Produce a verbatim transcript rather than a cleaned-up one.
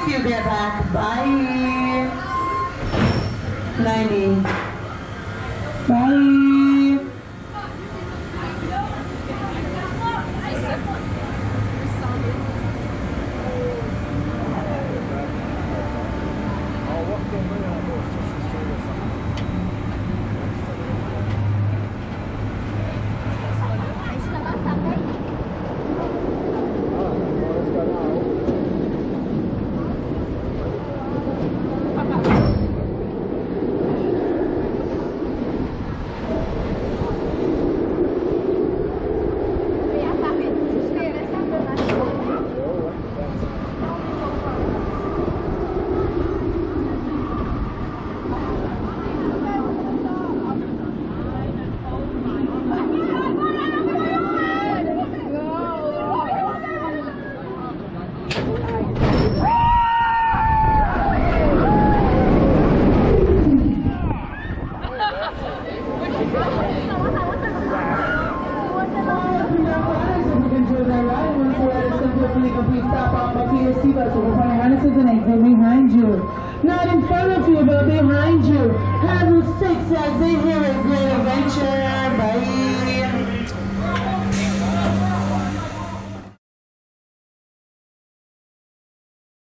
if you get back. Bye. ninety. Bye. Not in front of you, but behind you. Have a six exit here at Great Adventure. Bye.